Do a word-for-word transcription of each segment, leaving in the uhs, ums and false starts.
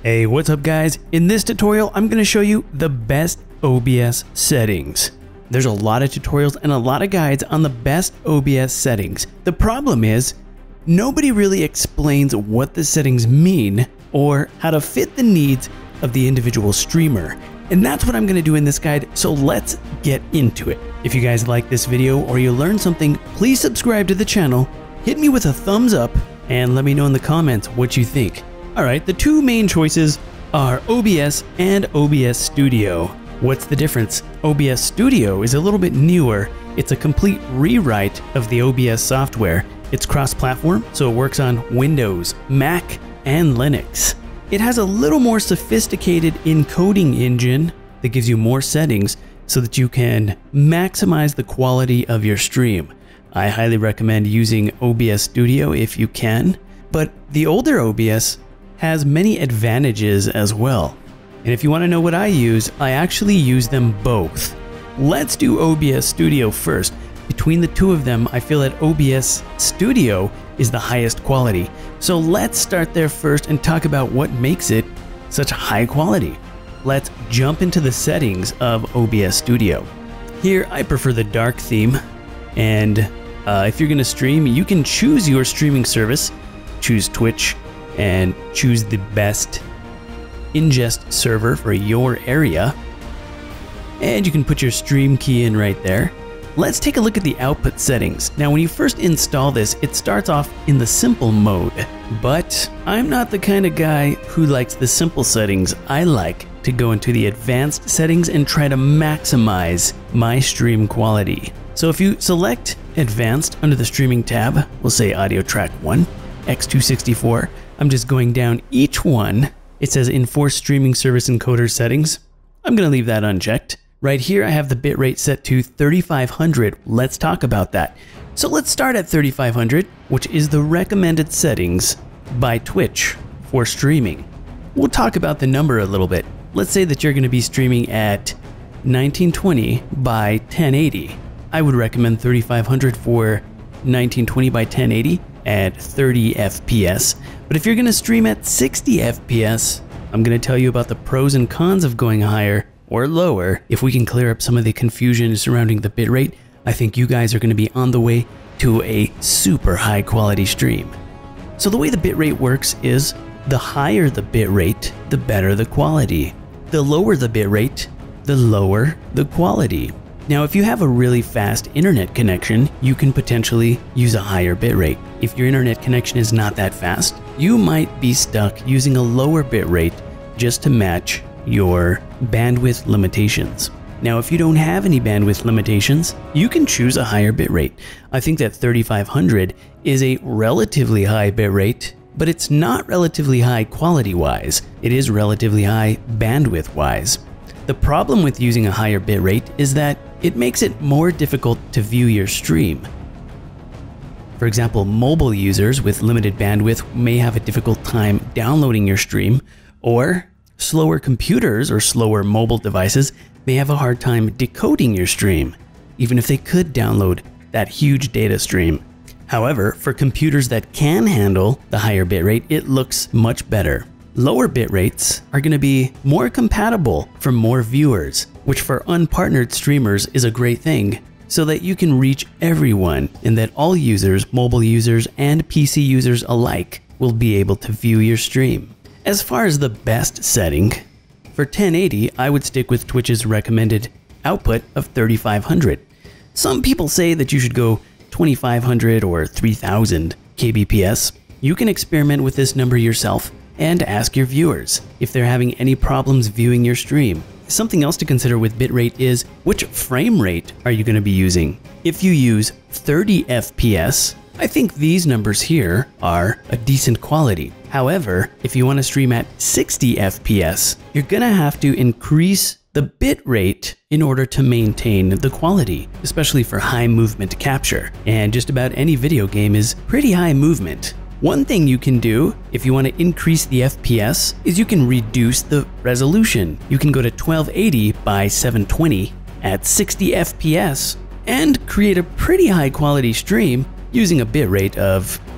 Hey, what's up guys? In this tutorial, I'm going to show you the best O B S settings. There's a lot of tutorials and a lot of guides on the best O B S settings. The problem is, nobody really explains what the settings mean or how to fit the needs of the individual streamer. And that's what I'm going to do in this guide, so let's get into it. If you guys like this video or you learned something, please subscribe to the channel, hit me with a thumbs up, and let me know in the comments what you think. Alright, the two main choices are O B S and O B S Studio. What's the difference? O B S Studio is a little bit newer. It's a complete rewrite of the O B S software. It's cross-platform, so it works on Windows, Mac, and Linux. It has a little more sophisticated encoding engine that gives you more settings so that you can maximize the quality of your stream. I highly recommend using O B S Studio if you can, but the older O B S has many advantages as well. And if you want to know what I use, I actually use them both. Let's do O B S Studio first. Between the two of them, I feel that O B S Studio is the highest quality. So let's start there first and talk about what makes it such high quality. Let's jump into the settings of O B S Studio. Here, I prefer the dark theme. And uh, if you're going to stream, you can choose your streaming service, choose Twitch, and choose the best ingest server for your area. And you can put your stream key in right there. Let's take a look at the output settings. Now, when you first install this, it starts off in the simple mode, but I'm not the kind of guy who likes the simple settings. I like to go into the advanced settings and try to maximize my stream quality. So if you select advanced under the streaming tab, we'll say audio track one, X two sixty-four, I'm just going down each one. It says enforce streaming service encoder settings. I'm going to leave that unchecked. Right here, I have the bitrate set to thirty-five hundred. Let's talk about that. So let's start at thirty-five hundred, which is the recommended settings by Twitch for streaming. We'll talk about the number a little bit. Let's say that you're going to be streaming at nineteen twenty by ten eighty. I would recommend thirty-five hundred for nineteen twenty by ten eighty at thirty F P S. But if you're going to stream at sixty F P S, I'm going to tell you about the pros and cons of going higher or lower. If we can clear up some of the confusion surrounding the bitrate, I think you guys are going to be on the way to a super high quality stream. So the way the bitrate works is the higher the bitrate, the better the quality. The lower the bitrate, the lower the quality. Now, if you have a really fast internet connection, you can potentially use a higher bitrate. If your internet connection is not that fast, you might be stuck using a lower bitrate just to match your bandwidth limitations. Now, if you don't have any bandwidth limitations, you can choose a higher bitrate. I think that thirty-five hundred is a relatively high bitrate, but it's not relatively high quality-wise. It is relatively high bandwidth-wise. The problem with using a higher bitrate is that it makes it more difficult to view your stream. For example, mobile users with limited bandwidth may have a difficult time downloading your stream, or slower computers or slower mobile devices may have a hard time decoding your stream, even if they could download that huge data stream. However, for computers that can handle the higher bitrate, it looks much better. Lower bit rates are going to be more compatible for more viewers, which for unpartnered streamers is a great thing, so that you can reach everyone and that all users, mobile users and P C users alike, will be able to view your stream. As far as the best setting, for ten eighty, I would stick with Twitch's recommended output of thirty-five hundred. Some people say that you should go twenty-five hundred or three thousand K B P S. You can experiment with this number yourself and ask your viewers if they're having any problems viewing your stream. Something else to consider with bitrate is which frame rate are you going to be using. If you use thirty F P S, I think these numbers here are a decent quality. However, if you want to stream at sixty F P S, you're going to have to increase the bitrate in order to maintain the quality, especially for high movement capture. And just about any video game is pretty high movement. One thing you can do if you want to increase the F P S is you can reduce the resolution. You can go to twelve eighty by seven twenty at sixty F P S and create a pretty high quality stream using a bitrate of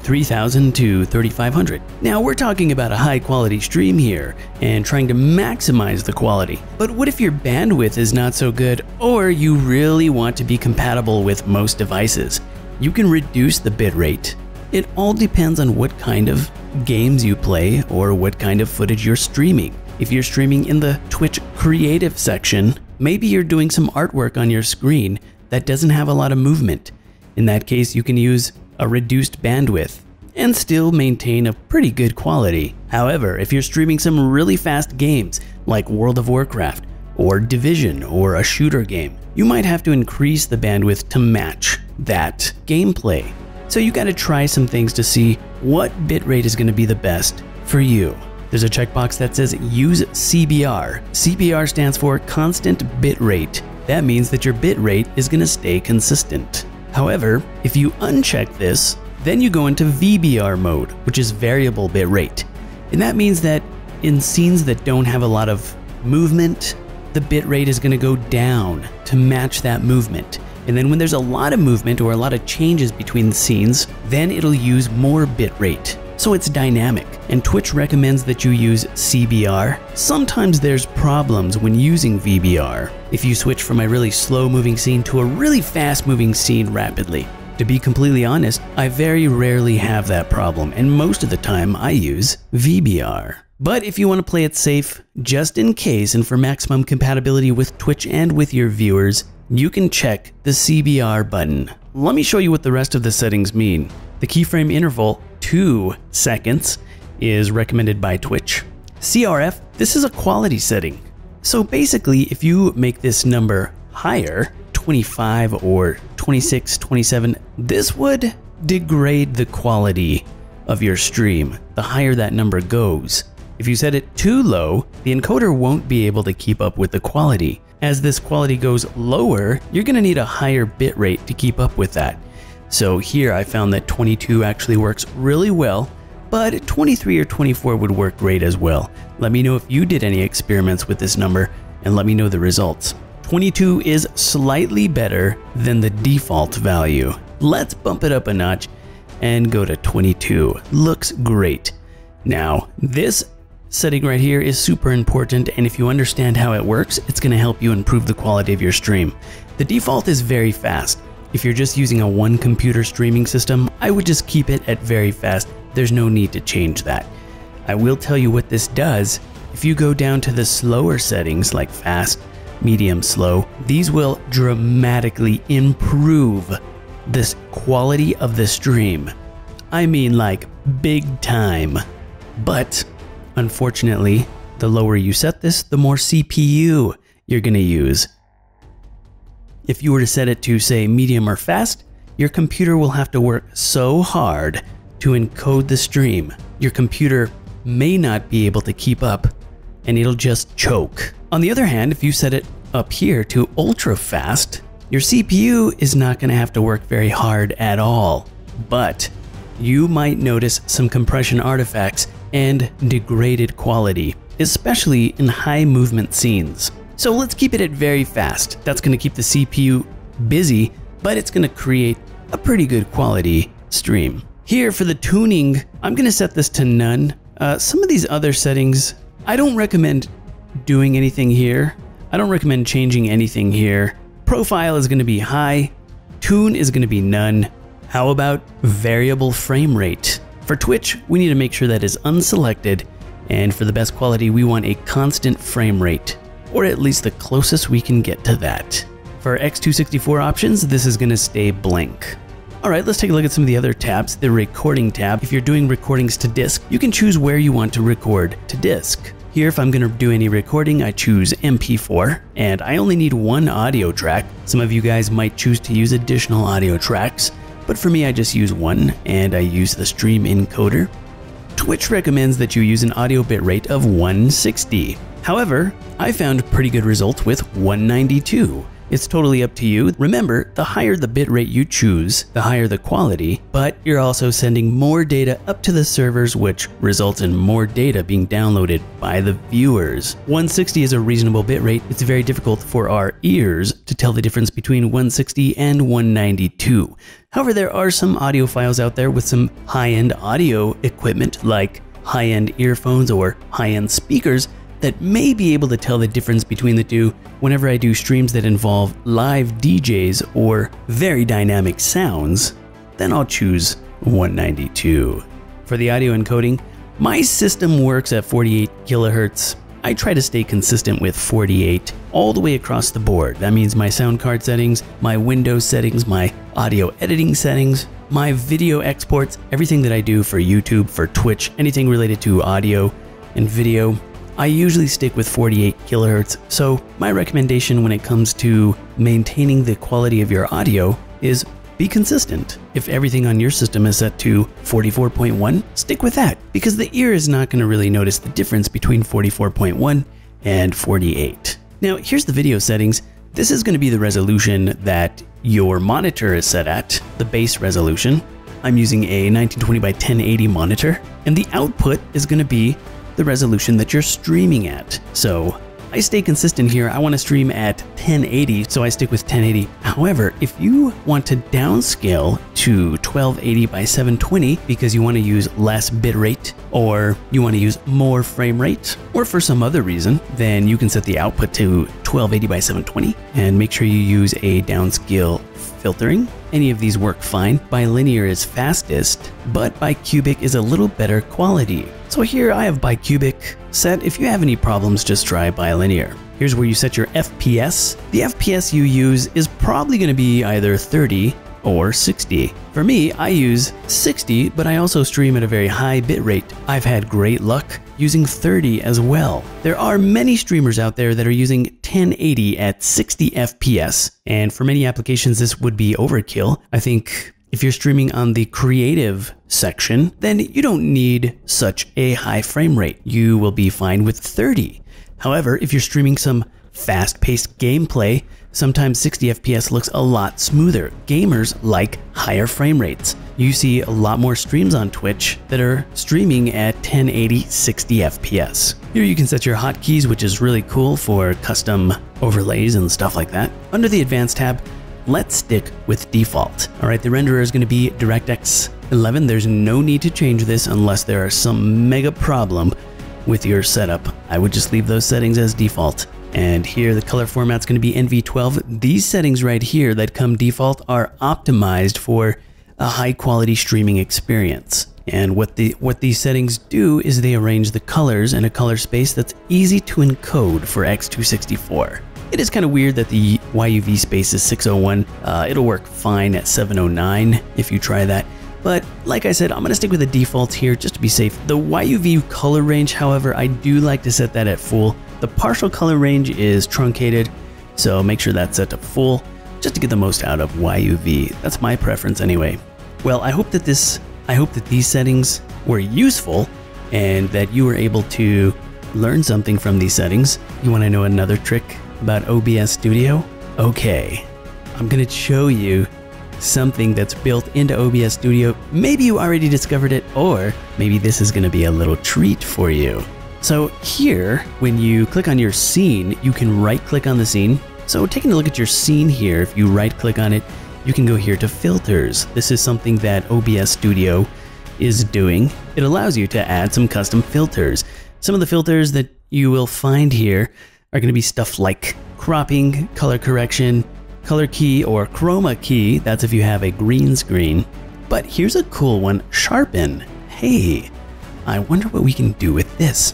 three thousand to thirty-five hundred. Now we're talking about a high quality stream here and trying to maximize the quality. But what if your bandwidth is not so good, or you really want to be compatible with most devices? You can reduce the bitrate. It all depends on what kind of games you play or what kind of footage you're streaming. If you're streaming in the Twitch creative section, maybe you're doing some artwork on your screen that doesn't have a lot of movement. In that case, you can use a reduced bandwidth and still maintain a pretty good quality. However, if you're streaming some really fast games like World of Warcraft or Division or a shooter game, you might have to increase the bandwidth to match that gameplay. So you gotta try some things to see what bitrate is gonna be the best for you. There's a checkbox that says use C B R. C B R stands for constant bitrate. That means that your bitrate is gonna stay consistent. However, if you uncheck this, then you go into V B R mode, which is variable bitrate. And that means that in scenes that don't have a lot of movement, the bitrate is gonna go down to match that movement. And then when there's a lot of movement or a lot of changes between the scenes, then it'll use more bitrate. So it's dynamic, and Twitch recommends that you use C B R. Sometimes there's problems when using V B R if you switch from a really slow moving scene to a really fast moving scene rapidly. To be completely honest, I very rarely have that problem, and most of the time I use V B R. But if you want to play it safe, just in case and for maximum compatibility with Twitch and with your viewers, you can check the C B R button. Let me show you what the rest of the settings mean. The keyframe interval, two seconds, is recommended by Twitch. C R F, this is a quality setting. So basically, if you make this number higher, twenty-five or twenty-six, twenty-seven, this would degrade the quality of your stream the higher that number goes. If you set it too low, the encoder won't be able to keep up with the quality. As this quality goes lower, you're gonna need a higher bitrate to keep up with that. So here I found that twenty-two actually works really well, but twenty-three or twenty-four would work great as well. Let me know if you did any experiments with this number and let me know the results. twenty-two is slightly better than the default value. Let's bump it up a notch and go to twenty-two. Looks great. Now, this setting right here is super important, and if you understand how it works, it's going to help you improve the quality of your stream. The default is very fast. If you're just using a one computer streaming system, I would just keep it at very fast. There's no need to change that. I will tell you what this does. If you go down to the slower settings like fast, medium, slow, these will dramatically improve this quality of the stream. I mean like big time. But unfortunately, the lower you set this, the more C P U you're gonna use. If you were to set it to, say, medium or fast, your computer will have to work so hard to encode the stream. Your computer may not be able to keep up, and it'll just choke. On the other hand, if you set it up here to ultra fast, your C P U is not gonna have to work very hard at all. But you might notice some compression artifacts and degraded quality, especially in high movement scenes. So let's keep it at very fast. That's going to keep the C P U busy, but it's going to create a pretty good quality stream. Here for the tuning, I'm going to set this to none. Uh, some of these other settings, I don't recommend doing anything here. I don't recommend changing anything here. Profile is going to be high. Tune is going to be none. How about variable frame rate? For Twitch, we need to make sure that is unselected, and for the best quality, we want a constant frame rate, or at least the closest we can get to that. For X two sixty-four options, this is going to stay blank. Alright, let's take a look at some of the other tabs. The recording tab. If you're doing recordings to disk, you can choose where you want to record to disk. Here, if I'm going to do any recording, I choose M P four, and I only need one audio track. Some of you guys might choose to use additional audio tracks, but for me, I just use one, and I use the stream encoder. Twitch recommends that you use an audio bitrate of one sixty. However, I found pretty good results with one ninety-two. It's totally up to you. Remember, the higher the bitrate you choose, the higher the quality, but you're also sending more data up to the servers, which results in more data being downloaded by the viewers. one sixty is a reasonable bitrate. It's very difficult for our ears to tell the difference between one sixty and one ninety-two. However, there are some audiophiles out there with some high-end audio equipment like high-end earphones or high-end speakers that may be able to tell the difference between the two whenever I do streams that involve live D Js or very dynamic sounds. Then I'll choose one ninety-two. For the audio encoding, my system works at forty-eight kilohertz. I try to stay consistent with forty-eight all the way across the board. That means my sound card settings, my Windows settings, my audio editing settings, my video exports, everything that I do for YouTube, for Twitch, anything related to audio and video. I usually stick with forty-eight kilohertz, so my recommendation when it comes to maintaining the quality of your audio is be consistent. If everything on your system is set to forty-four point one, stick with that, because the ear is not going to really notice the difference between forty-four point one and forty-eight. Now, here's the video settings. This is going to be the resolution that your monitor is set at, the base resolution. I'm using a nineteen twenty by ten eighty monitor, and the output is going to be the resolution that you're streaming at. So I stay consistent here. I want to stream at ten eighty, so I stick with ten eighty. However, if you want to downscale to twelve eighty by seven twenty because you want to use less bitrate, or you want to use more frame rate, or for some other reason, then you can set the output to twelve eighty by seven twenty and make sure you use a downscale filtering. Any of these work fine. Bilinear is fastest, but bicubic is a little better quality. So here I have bicubic set. If you have any problems, just try bilinear. Here's where you set your F P S. The F P S you use is probably going to be either thirty or sixty. For me, I use sixty, but I also stream at a very high bitrate. I've had great luck using thirty as well. There are many streamers out there that are using ten eighty at sixty F P S, and for many applications this would be overkill. I think if you're streaming on the creative section, then you don't need such a high frame rate. You will be fine with thirty. However, if you're streaming some fast-paced gameplay, sometimes sixty F P S looks a lot smoother. Gamers like higher frame rates. You see a lot more streams on Twitch that are streaming at ten eighty sixty F P S. Here you can set your hotkeys, which is really cool for custom overlays and stuff like that. Under the Advanced tab, let's stick with default. All right, the renderer is going to be DirectX eleven. There's no need to change this unless there are some mega problem with your setup. I would just leave those settings as default. And here the color format's going to be N V twelve. These settings right here that come default are optimized for a high quality streaming experience. And what the what these settings do is they arrange the colors in a color space that's easy to encode for X two sixty-four. It is kind of weird that the Y U V space is six oh one. Uh, it'll work fine at seven oh nine if you try that. But like I said, I'm going to stick with the default here just to be safe. The Y U V color range, however, I do like to set that at full. The partial color range is truncated, so make sure that's set to full just to get the most out of Y U V. That's my preference anyway. Well, I hope that this, I hope that these settings were useful and that you were able to learn something from these settings. You want to know another trick about O B S Studio? Okay, I'm going to show you something that's built into O B S Studio. Maybe you already discovered it, or maybe this is going to be a little treat for you. So here, when you click on your scene, you can right click on the scene. So taking a look at your scene here, if you right click on it, you can go here to filters. This is something that O B S Studio is doing. It allows you to add some custom filters. Some of the filters that you will find here are going to be stuff like cropping, color correction, color key, or chroma key. That's if you have a green screen. But here's a cool one, sharpen. Hey, I wonder what we can do with this.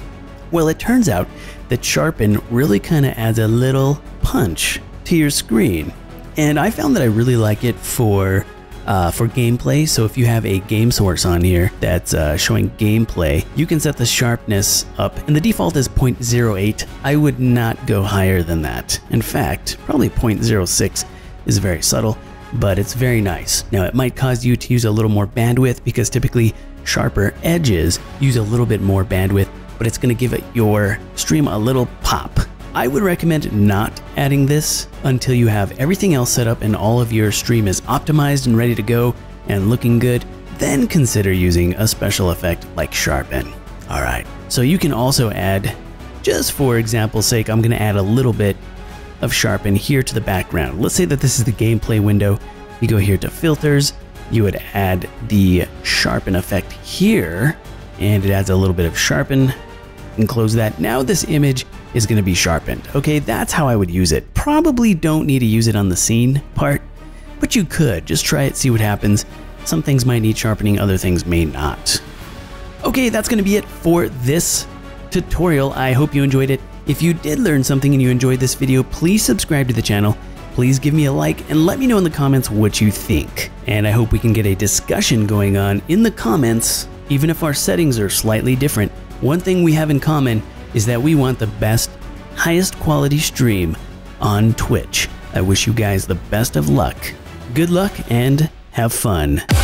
Well, it turns out that sharpen really kind of adds a little punch to your screen. And I found that I really like it for uh, for gameplay. So if you have a game source on here that's uh, showing gameplay, you can set the sharpness up, and the default is zero point zero eight. I would not go higher than that. In fact, probably zero point zero six is very subtle, but it's very nice. Now, it might cause you to use a little more bandwidth because typically sharper edges use a little bit more bandwidth, but it's going to give it your stream a little pop. I would recommend not adding this until you have everything else set up and all of your stream is optimized and ready to go and looking good. Then consider using a special effect like sharpen. All right, so you can also add, just for example's sake, I'm going to add a little bit of sharpen here to the background. Let's say that this is the gameplay window. You go here to filters, you would add the sharpen effect here, and it adds a little bit of sharpen, and close that. Now this image is going to be sharpened. Okay, that's how I would use it. Probably don't need to use it on the scene part, but you could. Just try it, see what happens. Some things might need sharpening, other things may not. Okay, that's going to be it for this tutorial. I hope you enjoyed it. If you did learn something and you enjoyed this video, please subscribe to the channel. Please give me a like and let me know in the comments what you think. And I hope we can get a discussion going on in the comments, even if our settings are slightly different. One thing we have in common is that we want the best, highest quality stream on Twitch. I wish you guys the best of luck. Good luck and have fun.